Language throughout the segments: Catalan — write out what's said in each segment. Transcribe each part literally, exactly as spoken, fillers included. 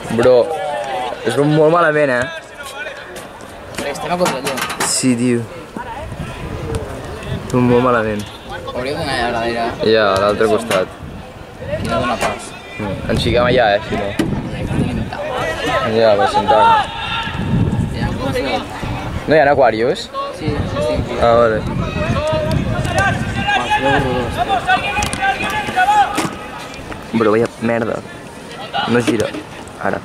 Bro, es molt malament, eh? Perquè estem a contrallum. Sí, tio. És molt malament. Hauríeu d'anar allà darrere. Ja, a l'altre costat. Aquí no dona pas. Ens fiquem allà, eh, si no. Tenim taula. Ja, per sentar-nos. Hi ha coses de... No hi ha aquarius? Sí, sí, sí. Ah, vale. Bro, vaya merda. No gira. Ara.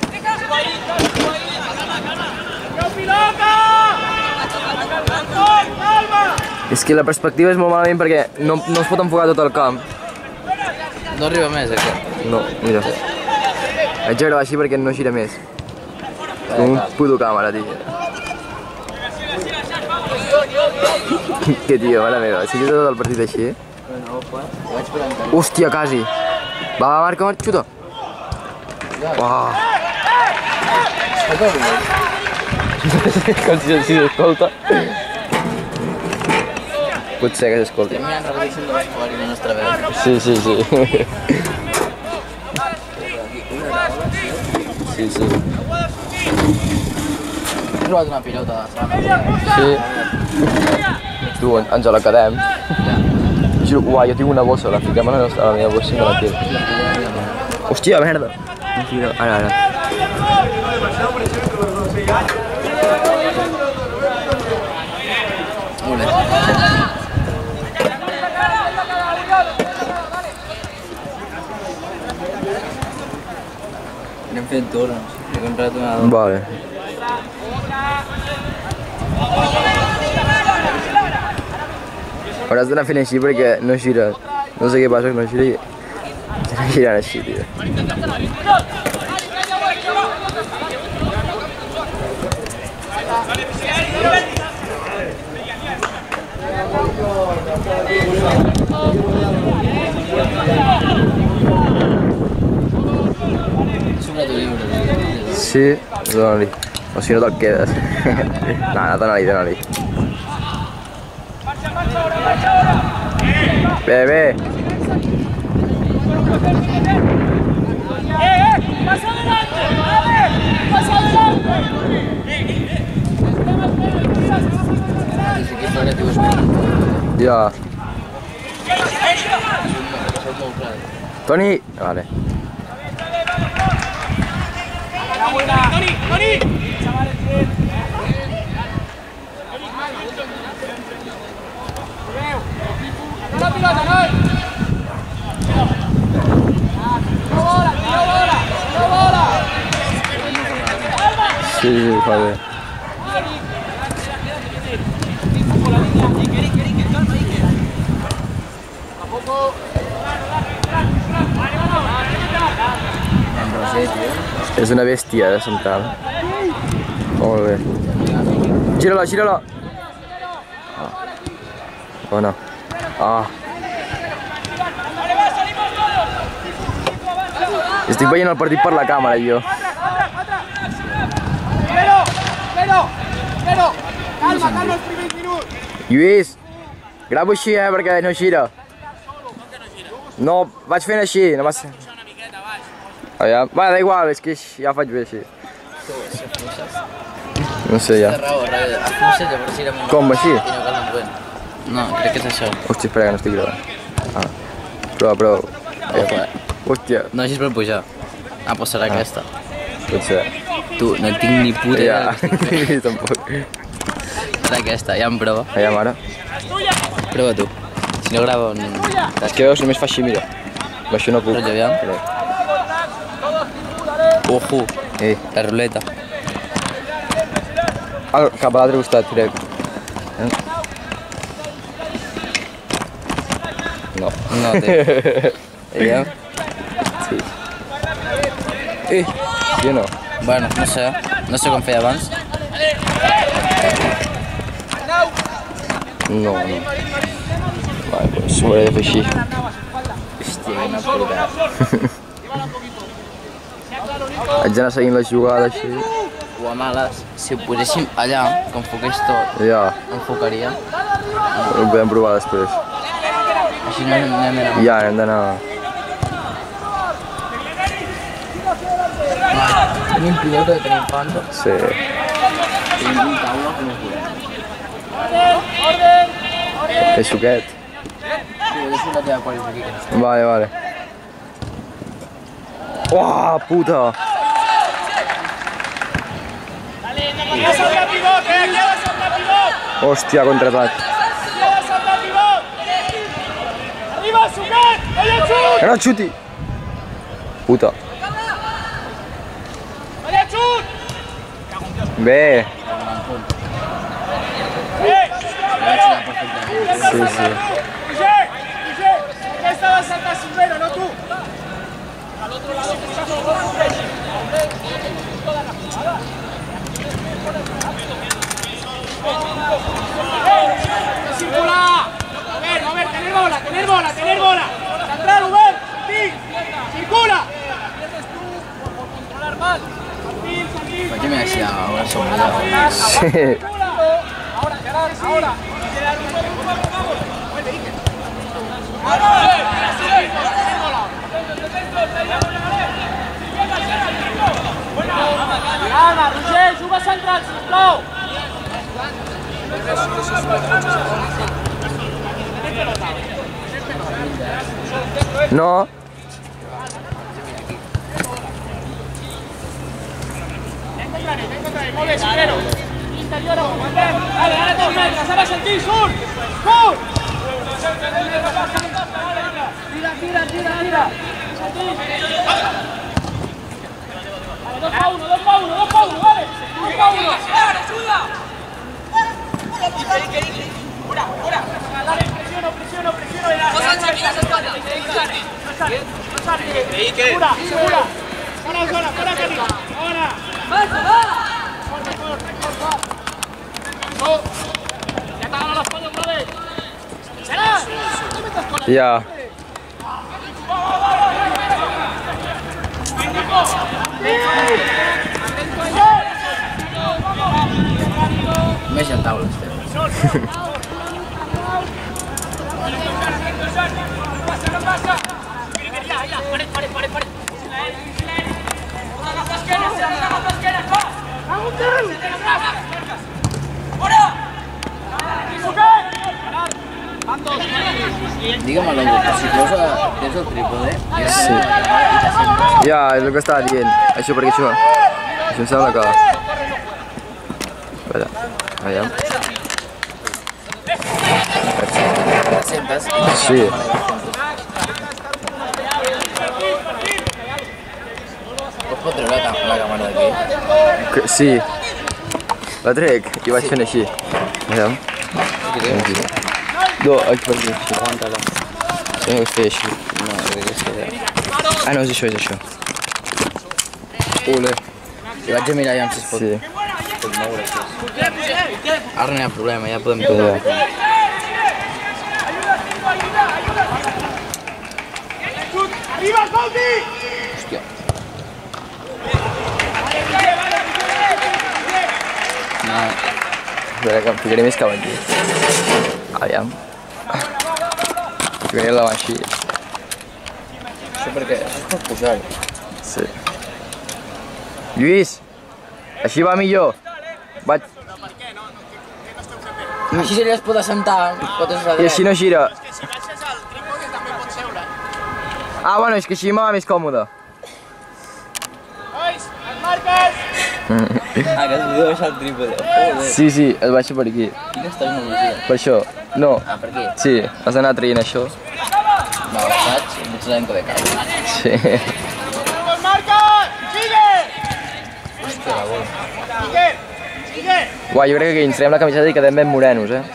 És que la perspectiva és molt malament perquè no, no es pot enfocar tot el camp. No arriba més, aquest. No, mira. Haig de gravar així perquè no gira més. Com un puto càmera, tio. Que tio, mare meva, si tot el partit així. Hòstia, quasi. Va, va, marca, marca, xuta. Uau. Com si s'escolta. Potser que s'escolta. Estem mirant repetició de l'escolar i la nostra veu. Sí, sí, sí. Sí, sí. He trobat una pilota de sana. Sí. Tu, ens la quedem. Juro, uau, jo tinc una bossa, la fiquem a la, nostra, a la meva bossa i me la quedo. Hòstia, merda. Ara, ara. Molt bé. Anem fent torns. He comprat una... Vale. Hauràs d'anar fent així perquè no gira. No sé què passa que no gira i... No girant així, tio. Sí, dona-li. O si no te'l quedes. No, no, dona-li, dona-li. Bé, bé. ¡Pasa adelante! ¡Pasa adelante! Ja. Toni! Vale. ¡Toni! ¡Toni! ¡La pilota, no! Sí, sí, fa bé. És una bèstia, eh, central. Molt bé. Gira-la, gira-la! Ah. Bona. Ah. Estic veient el partit per la càmera, jo. Calma, calma els primers minuts. Lluís, gravo així, eh, perquè no gira. No, vaig fent així, no vas... Aviam. Va, da igual, és que ja faig bé així. No sé, ja. Com, així? No, crec que és això. Hòstia, espera, que no estic gravant. Ah, prova, prova. Hòstia. No, així és per pujar. Ah, doncs serà aquesta. Potser. Tu, no en tinc ni puta idea. Ja, tampoc. Serà aquesta, ja em prova. Aviam, ara. Prova tu. Si no grava un... És que veus, només fa així, mira. Amb això no puc. Però aviam. Ojo, Ei. la ruleta. Ah, cap a l'altre costat, crec. No. No té. Aviam. Sí. Eh, sí o no? Bueno, no sé. No sé com feia abans. No, no. Vale, doncs ho hauré de fer així. Hòstia, m'ha portat. Haig d'anar seguint la jugada així. O a males, si ho poséssim allà, que enfoqués tot, Ja, enfocaria. ho podem provar després. Així no anem d'anar. Ja, hem d'anar... Tenim pilota, tenim panta, Sí. tenim un taula que no podem. És suquet. Sí, ho deixo la teva qualitat aquí. Que no Vale, vale. Uah, puta! ¡Ya saldrá pivot, eh! ¡Ya saldrà pivot! Hòstia, contraatac. ¡Ya saldrà pivot! ¡Arriba, Suquet! ¡Vaya xut! Que no et xuti! Puta. ¡Vaya xut! Bé. ¡Eh! vaig anar perfectament. Sí, sí. Roger! Roger! Aquesta va saltar Silvero, no tu! Al otro lado que está circular! A ver, a ver, tener bola, tener bola, tener bola. Central, Uber, Martín, circula. Controlar mal. Martín, Martín. Faig-me així a una sombra. Sí. Ahora, ahora. Ana, Roger, juga central, sisplau. No. Molt bé, Silvero. Interior, aguantem. Vale, ara dos metres, ara sentir, surt! Surt! Tira, tira, tira, tira. Vale, dos pa uno, dos pa uno, dos pa uno, vale. Dos pa uno. ¡Ayuda! Pura, pura. Dale, presiono, presiono, presiono. No aquí las espaldas. No sale. No sale. Pura, segura. Fuera zona, fuera canilla. Ahora. ¡Más, va! No. Ya te agarro la espalda otra vez. ¡Será! Ja. Més en taula estem. Digue'm a l'Ogo, si posa des del trípode i Sí. Ja, és el que estava dient. Això perquè això... Això em sembla que... Espera, aviam. sentes? Sí. Pots pot treure la, la càmera d'aquí? Que- Sí. La trec i vaig fent així. Aviam. Aquí. No, aquí per aquí. Així. Aguanta-la. Sí, ho fer així. No, crec que sí. Ah, no, és això, és això. Ole. I vaig a mirar ja si es pot, Sí. pot moure. Ara no hi ha problema, ja podem Ja. tocar. ¡Arriba, Cauti! Hòstia. No, Espera, que em ficaré més cap aquí. Aviam. Ficaré la mà així. això perquè això es pot posar. Sí. Lluís, així va millor. Vaig... Així ella es pot assentar, pot estar I així no gira. Si baixes al trípode també pots seure. Ah, bueno, és que així m'ha més còmode. Nois, les marques! Ah, que has de baixar el trípode. Joder. Sí, sí, es baixa per aquí. Quina tecnologia. Per això. No. Ah, per què? Sí, has d'anar traient això. Va, ho faig, em vaig l'enco de casa. Sí. ¡Las marcas! ¡Sigue! Hòstia, la bola. ¡Sigue! ¡Sigue! Uau, jo crec que ens traiem la camiseta i quedem ben morenos, eh?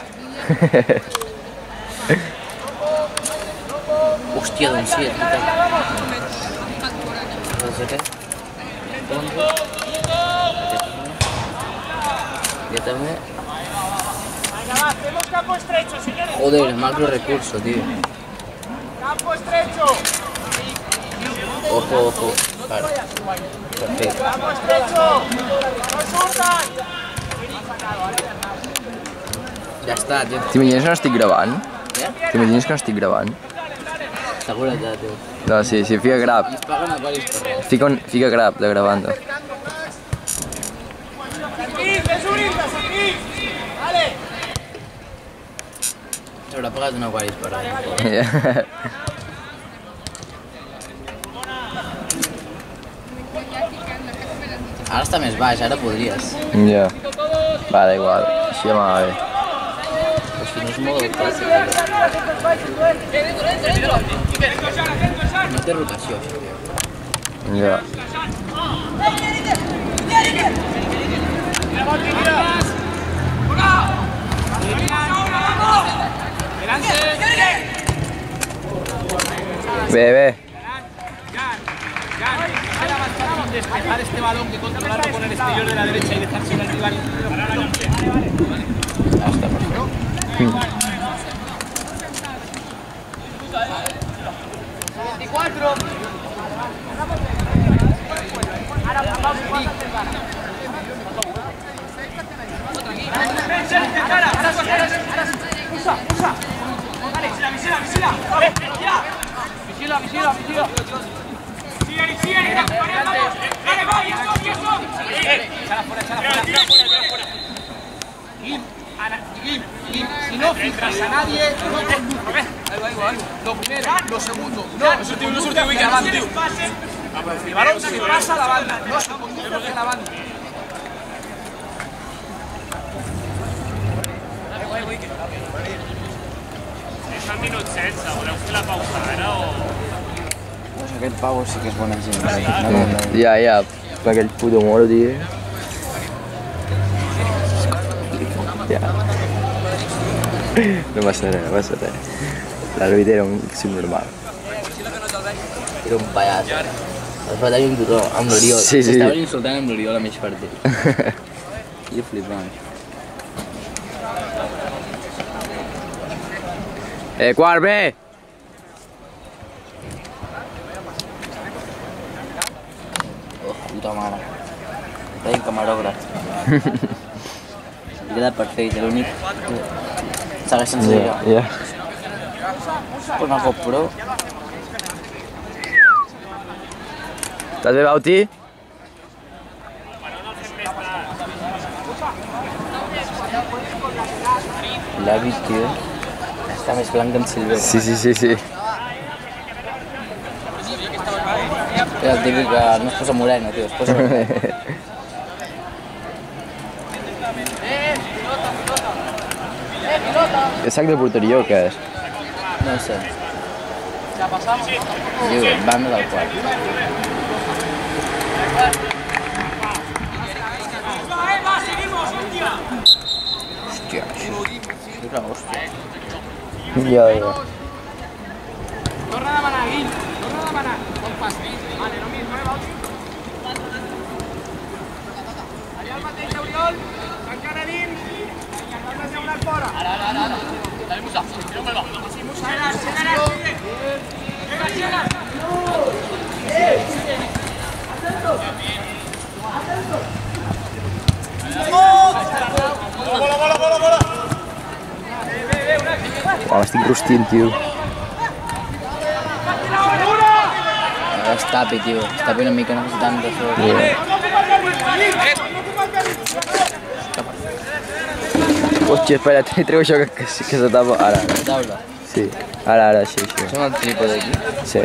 Hòstia, doncs sí, aquí també. Doncs aquest. Jo també. Venga, va, hacemos campo estrecho, señores. Joder, macro recurso, tío. Campo estrecho. Ojo, ojo. Claro. Perfecto. Campo estrecho. No surtan. Ja està, tio. T'imagines que no estic gravant? Eh? T'imagines que no estic gravant? Seguretat, tio. No, sí, sí, fica grab. I es paguen a varis per res. Fica, un, fica grab de gravant. S'haurà pagat una guaris per ara. Ara està més baix, ara podries. Ja. Va, da igual, així ja m'ha bé. Però si no és molt del tot. No té rotació, això. Ja. Bé, bé. Despejar este balón, que controlarlo con el exterior de la derecha y dejarse al rival. Hasta perfecto. veinticuatro. Usa, usa. Dale, visila, visila, visila. Visila, visila, visila. Sigue, sigue, dale, va, y eso, y eso. Echala fuera, echala fuera, echala fuera, echala fuera. Gim, Gim, Gim, si no filtras a nadie, no conduces. Algo, algo, algo. Lo primero, lo segundo, no. No surtió, no surtió, el balón se pasa a la banda, no se conduce hacia la banda. És el minut setze, voleu fer la pausa ara o...? Pues aquest pavo sí que és bona gent. Ja, ja, per aquell puto moro, tio. Ja. No passa res, no passa res. L'àrbitre era un subnormal. Era un pallaç. El fa tenir un tutor amb l'Oriol. Sí, sí. S'estaven insultant amb l'Oriol a mig partit. I flipant. Eh, quart, bé! Oh, puta mare. Feien camarògraf. I queda perfecte, l'únic... Segueix sense Ja, jo. ja. Una cop pro. Estàs bé, Bauti? L'avi, tio, està més blanc que en Silvera. Sí, sí, sí, sí. És el típic que no es posa moreno, tio, es posa moreno. És sac de porteria o què és? No ho sé. Diu, banda del quart. Hòstia, això és una hòstia. Ja, ja. Torna a demanar, Guill. Torna a demanar. Com fas? Vale, lo mismo, eh, Bauti? Allà el mateix, Oriol. Encara dins. Vinga, torna a assegurar fora. Ara, ara, ara. Dale, Musa. Sí, Musa, ara, ara, sigue. Vinga, sigue. Uau, estic rostint, tio. Ara es tapi, tio. Es tapi una mica necessitant de sort. Ja. Hòstia, espera, treu això que, que, que se tapa. Ara, ara. La taula. Sí. Ara, ara, sí, sí. Som el trípode aquí. Sí.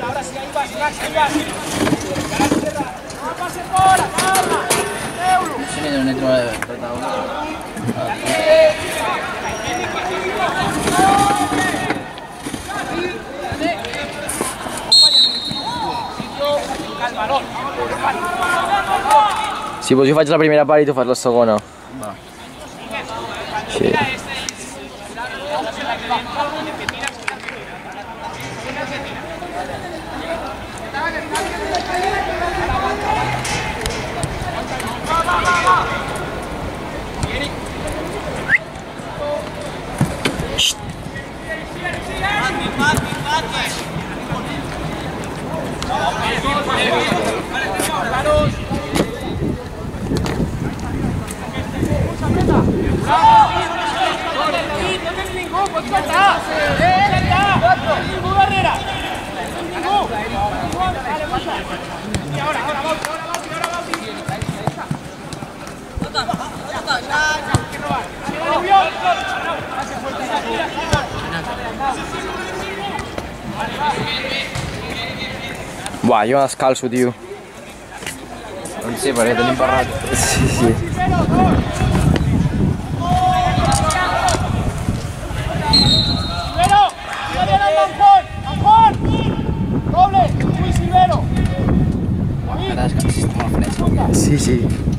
No sé ni d'on he trobat la taula. Si vols jo faig la primera part i tu fas la segona. Va. Sí. Ahora, ahora, ahora, Buah, jo descalço, tio. Doncs sí, perquè tenim parrat. Sí, sí. Silvero, tira bien al Manjón, Manjón, doble, muy Silvero. Ara és que necessitem molt fresc. Sí, sí.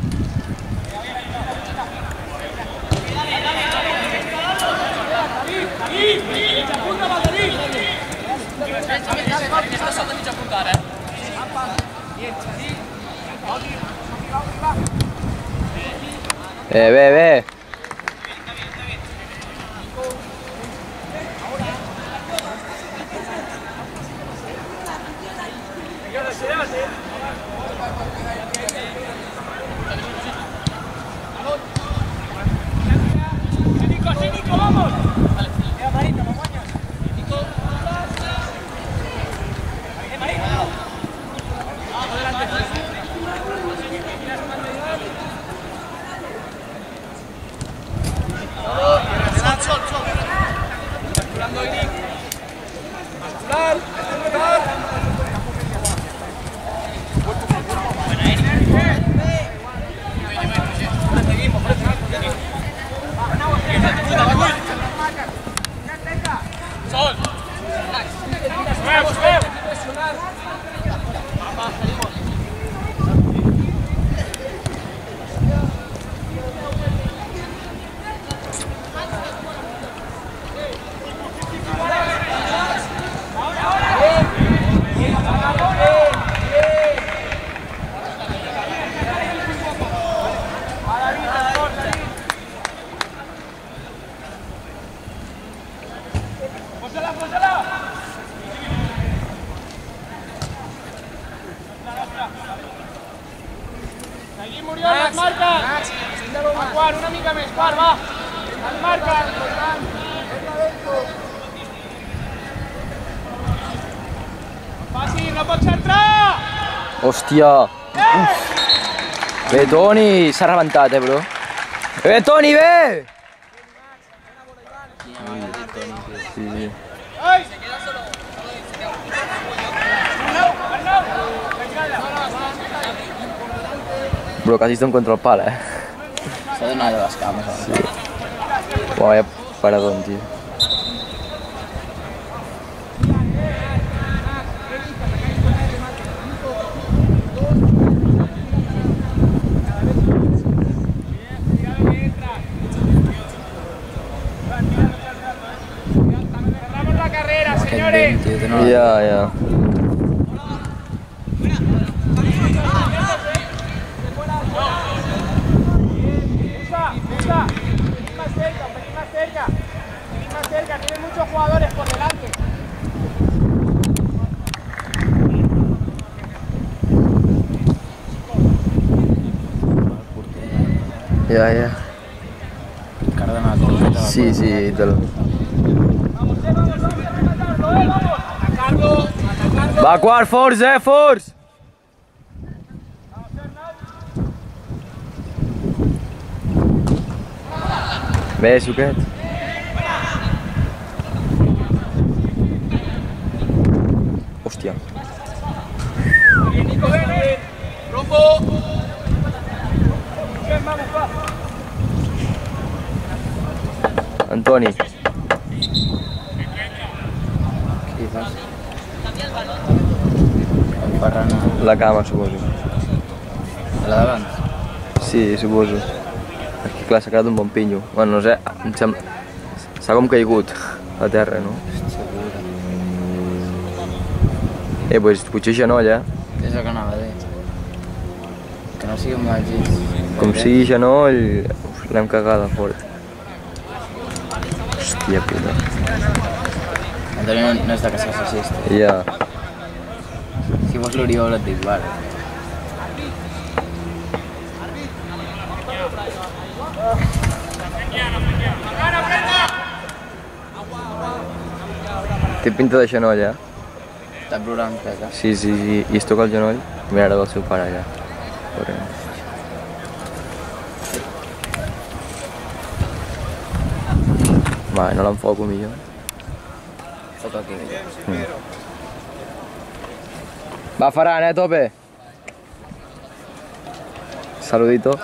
Eh, bé, bé. Seguim, Oriol, les marques. A quart, una mica més, quart, va. Les marques. Fàcil, no pots entrar! Hòstia. Uf. Bé, Toni, s'ha rebentat, eh, bro. Bé, Toni, bé! Sí, sí. Ai! Bro, quasi estem contra el pal, eh? S'ha donat allò les cames. Sí. Uau, vaya paradón, tio. Cerramos la carrera, señores. Ja, ja. Musa, vení más cerca, vení más cerca, vení más cerca, tienen muchos jugadores por delante. Ja, ja. Cardenal, tot. Sí, sí, te'l... Vamos, eh, vamos, vamos a rematarlo, eh, vamos. Atacarlo, atacarlo. Va, quart, forts, eh, forts! Bé, Suquet. Hòstia. Bien, Nico, ven, ven. Rombo. Bien, vamos, va. Antoni. Què fas? El Ferran a La cama, suposo. la davant. Sí, suposo. És que clar, s'ha quedat un bon pinyo. Bueno, no sé, em sembla... S'ha com caigut a terra, no? Eh, doncs potser genoll, eh? És el que anava a dir. Que no sigui un mal gis. Com sigui genoll, uf, l'hem cagada fort. Hòstia puta. Antoni no, no és de casa fascista. Ja. Si fos l'Oriol et dic, vale. Té pinta de genoll, eh? Està plorant, crec. Sí, sí, sí. I es toca el genoll. Mira, ara del seu pare, allà. Corrent. Va, no l'enfoco millor. Toca aquí. Va Ferran, eh, a tope. Saludito.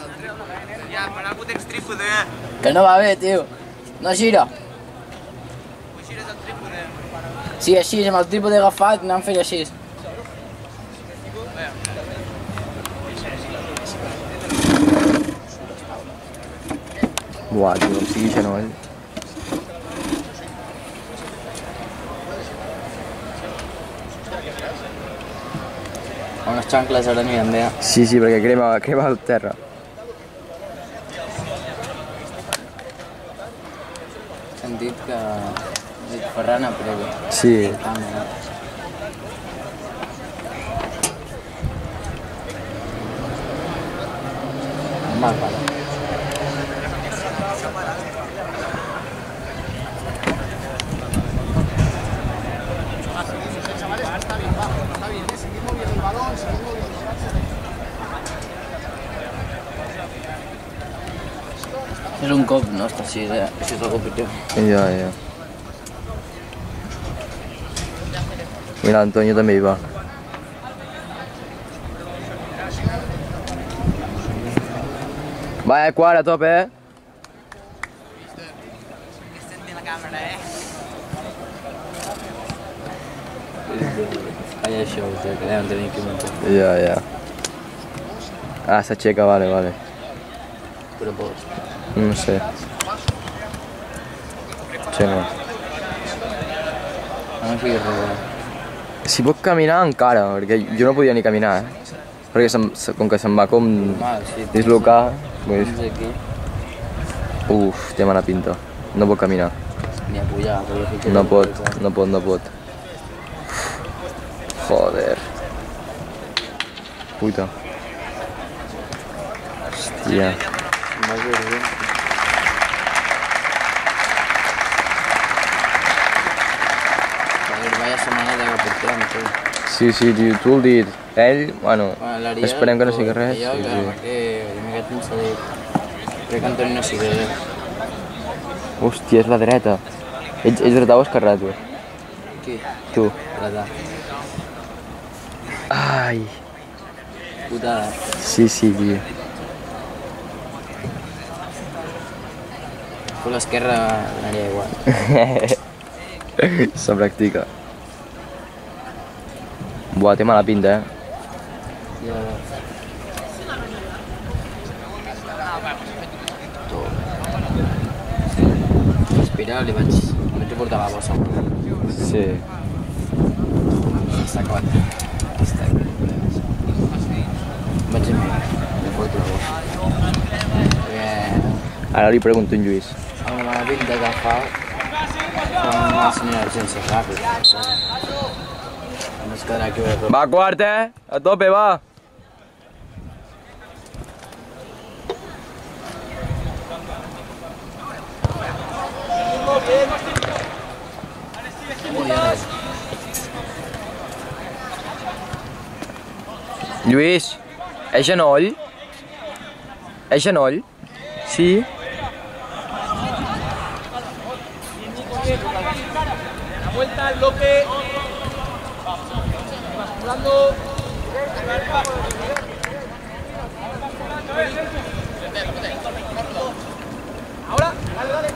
Que no va bé, tio. No gira. Sí, així, amb el trípode agafat, anant fent així. Buah, tio, com sigui genoll. Unes xancles ara aniran bé. Sí, sí, perquè crema, crema el terra. Hem dit que... Hem dit Ferran a prèvia. Sí. Va, para. És un cop, no? Està així, eh? Això és el cop pitjor. Ja, ja. Mira, Antonio també hi va. Va, eh, quart, a tope, eh? Calla això, tio, que devem tenir que muntar. Ja, ja. Ah, s'aixeca, vale, vale. Però pots. No sé. Sí, no. No siguis res. Si puc caminar encara, perquè jo no podia ni caminar, eh? Perquè se'm, se- com que se'm va com Normal, sí. dislocar, pues... Fins aquí, Uf, té mala pinta. No pot caminar. ni a pujar. perquè sí que- No pot, no pot, no pot. Joder. Puta. Hòstia. Va ser bé. Joder, vaya setmanada que portem, tu. Sí, sí, tio, tu el dit. Ell, bueno, Bueno, l'Ariel, esperem que no tu, sigui res. Jo, Sí, que sí. perquè una miqueta ens ha dit. Crec que Antoni no sigui res. Hòstia, és la dreta. Ets, ets dretà o esquerrà, tu? Qui? Tu. Dretà. Ai. Putada. Sí, sí, tio. Per l'esquerra anaria igual. Se practica. Buah, té mala pinta, eh? Ja. Respirar, li vaig... Li vaig portar la bossa. Sí. Està acabat. Està acabat. Vaig amb mi. Li porto la bossa. Perquè... Ara li pregunto a en Lluís. Amb la mala pinta que fa... Fa una senyora urgència ràpid. No es quedarà aquí a veure. Va, quart, eh? A tope, va! Lluís, és genoll? És genoll? Sí? La vuelta al bloque. Basculando. Ahora, dale, dale.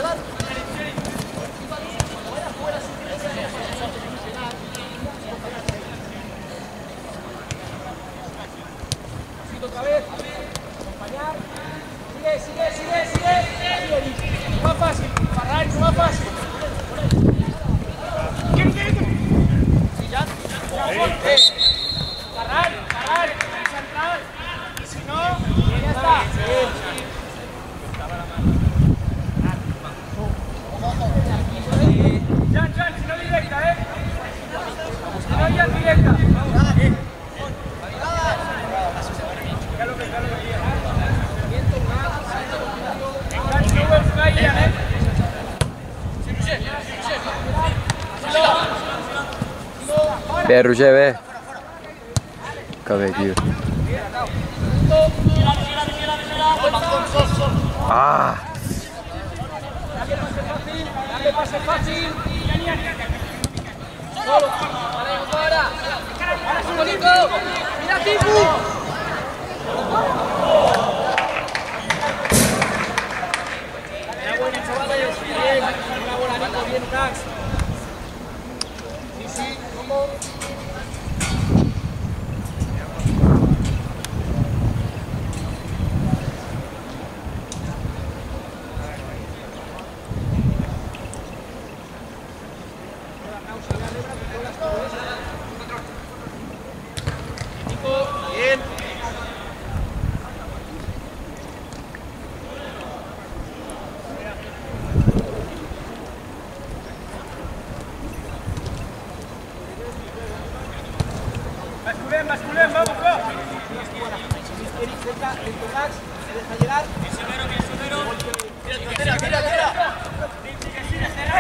Otra vez. Acompañar. Sigue, sigue, sigue, sigue. Sigue. Más fácil. Ferran, más fácil. ¿Quién quiere? Sí, ya. Eh. Ferran, Ferran. Central. Y si no, ya está. Jan, Jan, si no directa, eh. Si no, ya directa. Bé, Roger, bé. Que bé, tio. Ah! Dale pase fácil, dale pase fácil. Masculén, masculén, vamos, go. Eric, cerca, dentro Max, se deja llegar. Misionero, misionero. Tira, tira, tira, tira. Sigue, sigue, sigue.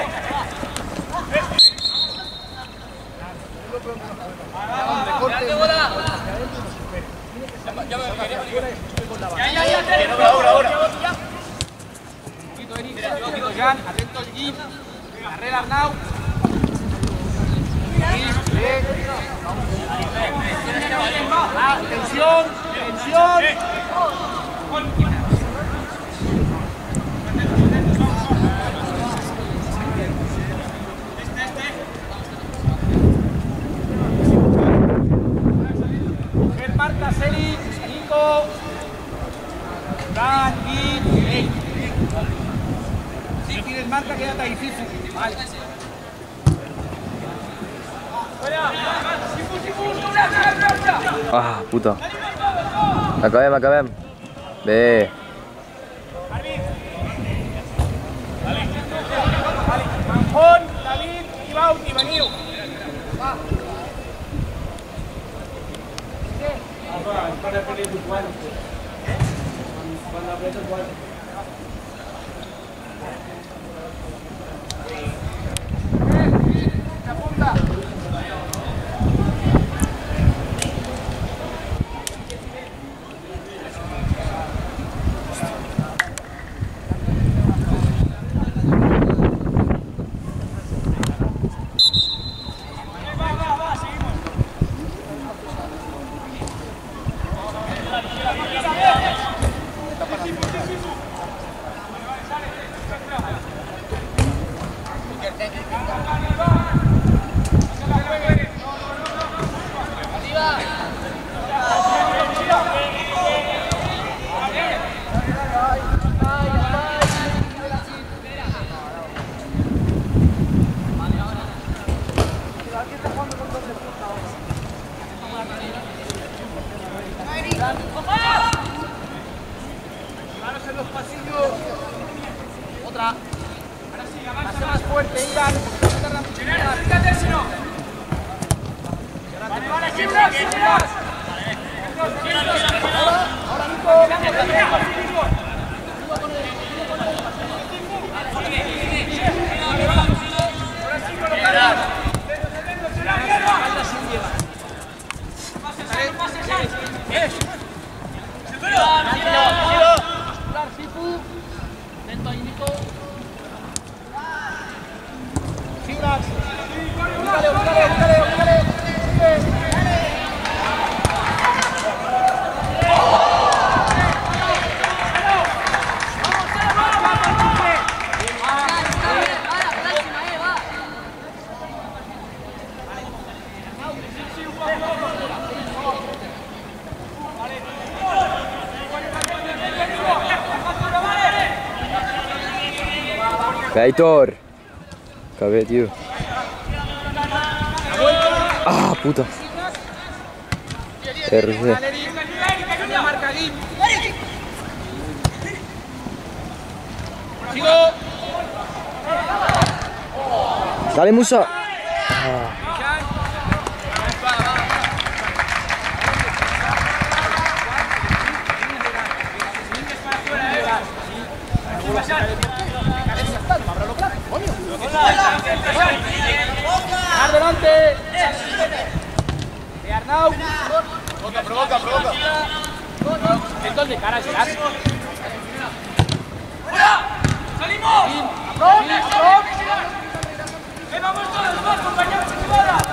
Ya, ya, ya, ahora, ahora. Quito, Eric, quito, Jan, atento al Jim. Carrera Arnau. Ah, tensión, tensión. Mujer Marta, Seri, Nico, Dan, Gui, si tienes marca, quédate ahí, Fifu. Vale. Ah, puta. Acabem, acabem. Bé. Manjón, David, i Baut, i veniu. Va. Manos en los pasillos. Otra. Ahora sí, más, más fuerte, Iván. Fíjate si no. Vale, vale, Gibras, Gibras. Ahora, Nico. Ahora sí, colocar. Lento ahí, Nico. Gibras. Búscale, búscale, búscale, búscale. Sigue. Aitor. Acabé, tío. Ah, puta. R C. Dale, Musa. Ah. Adelante. De Arnau. Provoca, provoca, provoca. Entonces, de cara a Gerard. ¡Fuera! ¡Salimos! ¡Vamos! ¡Vamos todos los dos, compañeros!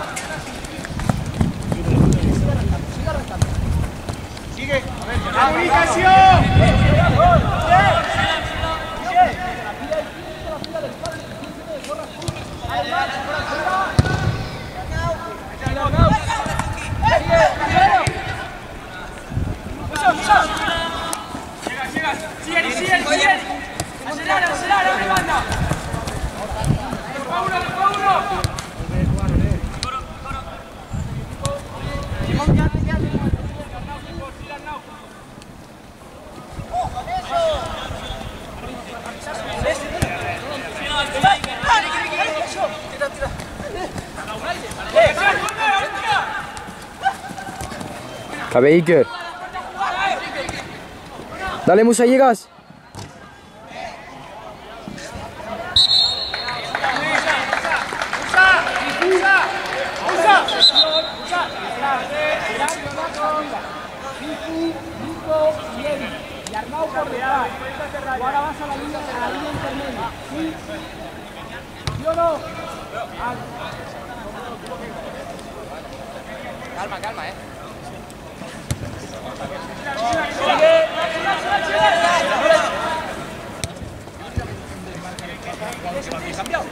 A ver, Iker. Dale, Musa, llegas. Y Arnau por detrás. Ahora vas a la línea, a la línea intermedia. ¿Sí? ¿Sí o no? Calma, calma, eh. Cambiado.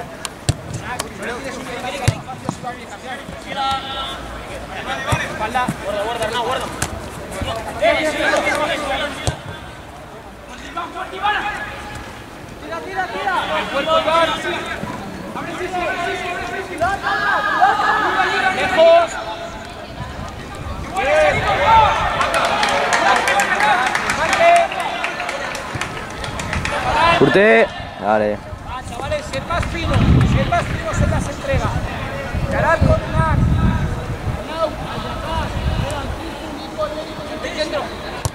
Espalda, guarda, guarda, Arnau, guarda. Tira, tira, tira. El cuerpo, Iván. Abre, sí, sí, sí. Lejos. Bien. Porter. Dale. Ah, chavales, si el más fino, si el más fino se las entrega. Gerard con Max. Arnau, hacia atrás. Ven, dentro.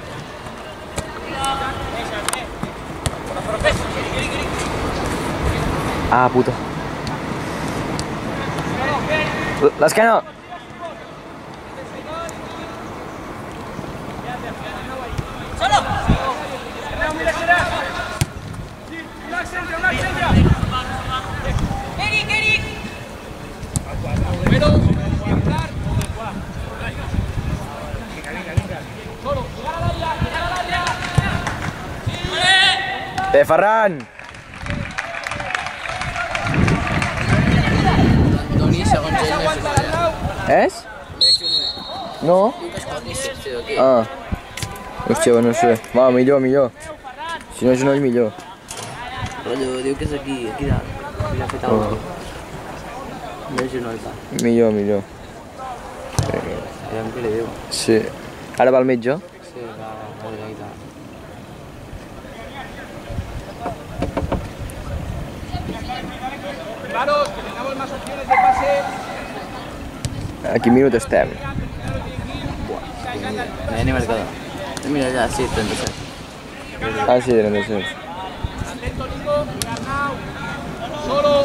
Ah, puto. L'esquena. ¡Solo! ¡Mira, mira! ¡Una accentra, una accentra! ¡Eric, Eric! Pero, entrar. Solo, llegar al área, llegar al área. Eh, Ferran. Toni, segons ell, més jugador. És? Més jugador. No? Diu que es pot dir sí o què? Ah. Hòstia, no sé. Va, millor, millor. Si no és genoll, millor. Rotllo, diu que és aquí, aquí dalt. Aquí l'ha fet Oh. algú. Més genoll, va. Millor, millor. Aviam què li diu. Sí. Ara va al metge? Sí, va, va directe. Claros, que tengamos más opciones de pase. A quin minut estem? No hi ha ni marcador. Mira allà, sí, trenta-set. Ah, sí, trenta-set. Atento, Nico. Arnau. Solo.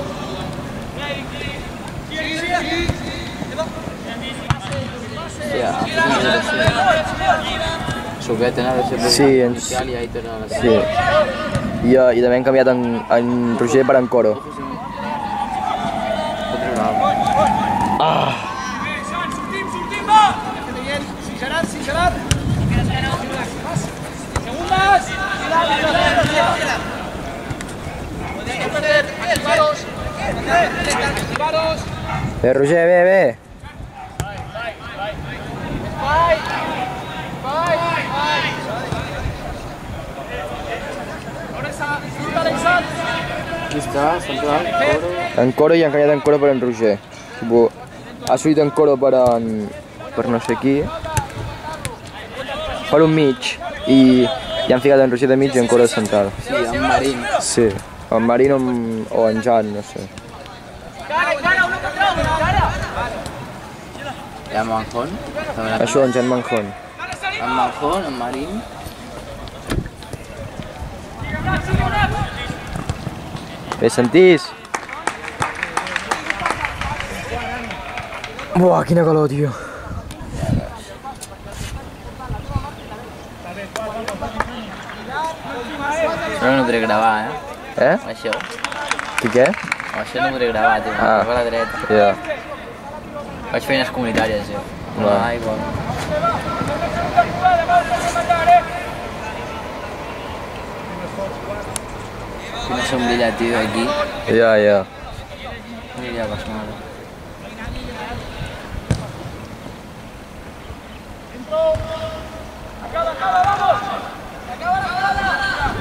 Sí, sí, sí. Hòstia, Suquet, a veure si Sí, ens- inicial i Aitor a la Sí. I, uh, i també hem canviat en, en Roger per en Coro. Pot treure alguna cosa. Ah! Sortim, sortim, va! Bien, sin Gerard, sin Gerard. Segundas. No perder, activaros. Activaros. Eh, Roger, bé, bé. Bye. Bye. Bye. Ahora esa, disfruta Alexandre. Aquí està, central, Coro. En Coro i han canviat en Coro per en Roger. Tipo, ha sortit en Coro per en... per no sé qui. Per un mig. I, i han ficat en Roger de mig i en Coro central. Sí, en Marín. Sí. En Marín o en, o en Jan, no sé. Cara, cara, uno contra uno, cara. I en Manjón. També la- Això, en Jan Manjón. En Manjón, en Marín. Bé, sentís? Buah, quina calor, tio. Però no podré gravar, eh? Eh? Això. I què? Això no podré gravar, tio. Ah. A la dreta. Ja. Faig feines comunitàries, jo. Va. Aigua. Quina sombrilla, tio, aquí. Ja, ja. Mira, pas mare. Acaba, acaba, vamos. Acaba la jugada.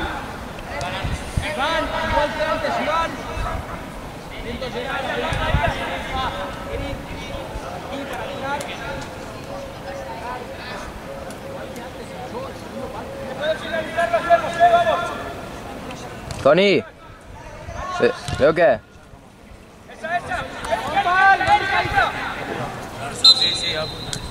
Iván, igual que antes, Iván. Toni! Ve, veu què? Esa, esa. Iván, ven, ven, ven. Sí, sí, ja.